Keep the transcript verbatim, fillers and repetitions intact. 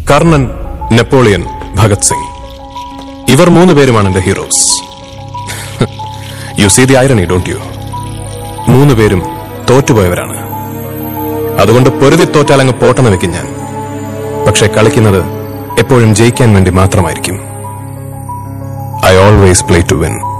Karnan, Napoleon, Bhagat Singh, ഇവർ മൂന്ന് പേരുമാണ് എന്റെ heroes. You see the irony, don't you? മൂന്ന് പേരും തോറ്റുപോയവരാണ്. അതുകൊണ്ട് പൊരുതി തോറ്റാൽ അങ്ങ് പോട്ടെന്ന് വെക്കും ഞാൻ. പക്ഷെ കളിക്കുന്നത് എപ്പോഴും ജയിക്കാൻ വേണ്ടി മാത്രമായിരിക്കും. I always play to win.